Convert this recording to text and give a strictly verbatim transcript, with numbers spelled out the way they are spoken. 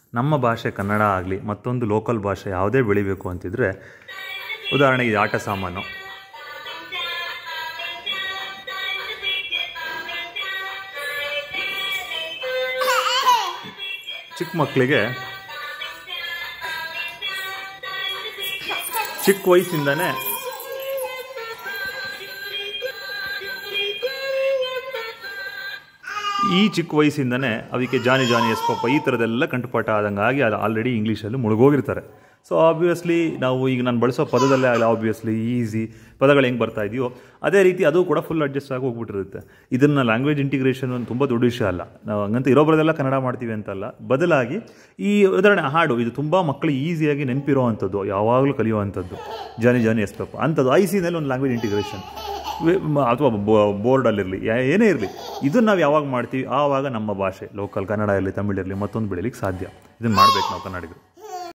ನಮ್ಮ ಭಾಷೆ ಕನ್ನಡ ಆಗಲಿ ಮತ್ತೊಂದು ಲೋಕಲ್ ಭಾಷೆ ಯಾವುದೇ ಬೆಳಿಬೇಕು ಅಂತಿದ್ರೆ, ಉದಾಹರಣೆಗೆ ಆಟ ಸಾಮಾನು, ಚಿಕ್ಕ ಮಕ್ಕಳಿಗೆ ಚಿಕ್ಕ ವಯಸ್ಸಿಂದನೇ ಈ ಚಿಕ್ಕ ವಯಸ್ಸಿಂದನೇ ಅದಕ್ಕೆ ಜಾನಿ ಜಾನಿ ಎಸ್ ಪಾಪ ಈ ಥರದ್ದೆಲ್ಲ ಕಂಠಪಾಠ ಆದಂಗಾಗಿ ಅದು ಆಲ್ರೆಡಿ ಇಂಗ್ಲೀಷಲ್ಲಿ ಮುಳುಗೋಗಿರ್ತಾರೆ. ಸೊ ಆಬ್ವಿಯಸ್ಲಿ ನಾವು ಈಗ ನಾನು ಬಳಸೋ ಪದದಲ್ಲೇ ಆಗಲಿ ಆಬ್ವಿಯಸ್ಲಿ ಈಸಿ ಪದಗಳು ಹೆಂಗೆ ಬರ್ತಾ ಇದೆಯೋ ಅದೇ ರೀತಿ ಅದು ಕೂಡ ಫುಲ್ ಅಡ್ಜಸ್ಟ್ ಆಗಿ ಹೋಗ್ಬಿಟ್ಟಿರುತ್ತೆ. ಇದನ್ನು ಲ್ಯಾಂಗ್ವೇಜ್ ಇಂಟಿಗ್ರೇಷನ್ ಒಂದು ತುಂಬ ದೊಡ್ಡ ವಿಷಯ ಅಲ್ಲ. ನಾವು ಹಂಗಂತ ಇರೋಬ್ರದೆಲ್ಲ ಕನ್ನಡ ಮಾಡ್ತೀವಿ ಅಂತಲ್ಲ, ಬದಲಾಗಿ ಈ ಉದಾಹರಣೆ ಹಾಡು ಇದು ತುಂಬ ಮಕ್ಕಳು ಈಸಿಯಾಗಿ ನೆನಪಿರೋ ಅಂಥದ್ದು, ಯಾವಾಗಲೂ ಕಲಿಯುವಂಥದ್ದು ಜಾನಿ ಜಾನಿ ಎಸ್ ಪಾಪ ಅಂಥದ್ದು ಐ ಸಿನಲ್ಲಿ ಒಂದು ಲ್ಯಾಂಗ್ವೇಜ್ ಇಂಟಿಗ್ರೇಷನ್ ಅಥವಾ ಬೋರ್ಡಲ್ಲಿರಲಿ ಏನೇ ಇರಲಿ, ಇದನ್ನು ನಾವು ಯಾವಾಗ ಮಾಡ್ತೀವಿ ಆವಾಗ ನಮ್ಮ ಭಾಷೆ ಲೋಕಲ್ ಕನ್ನಡ ಇರಲಿ ತಮಿಳು ಇರಲಿ ಮತ್ತೊಂದು ಬೆಳೀಲಿಕ್ಕೆ ಸಾಧ್ಯ. ಇದನ್ನು ಮಾಡಬೇಕು ನಾವು ಕನ್ನಡಿಗರು.